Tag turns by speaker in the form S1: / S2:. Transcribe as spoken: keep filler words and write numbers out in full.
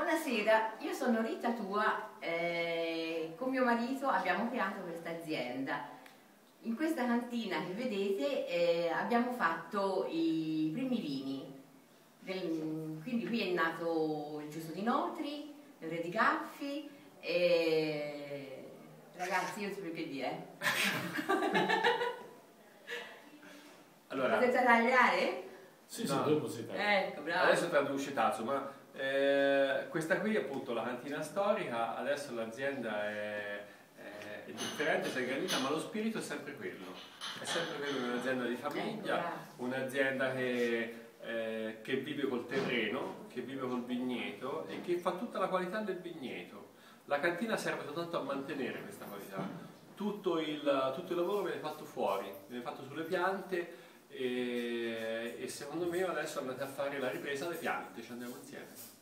S1: Buonasera, io sono Rita Tua, eh, con mio marito abbiamo creato questa azienda. In questa cantina che vedete eh, abbiamo fatto i primi vini, Del, quindi qui è nato il Giusto di Notri, il Re di Gaffi e... ragazzi io non so più che dire.
S2: Allora,
S1: potete tagliare?
S2: Sì, no. Sì, dopo si taglia.
S1: Ecco, bravo.
S2: Adesso traduce Tazzo, ma eh, questa qui è appunto la cantina storica, adesso l'azienda è, è, è differente, si è granita, ma lo spirito è sempre quello. È sempre quello, un'azienda di famiglia, un'azienda che, eh, che vive col terreno, che vive col vigneto e che fa tutta la qualità del vigneto. La cantina serve soltanto a mantenere questa qualità. Tutto il, tutto il lavoro viene fatto fuori, viene fatto sulle piante. E, e secondo me adesso andate a fare la ripresa alle piante, ci andiamo insieme.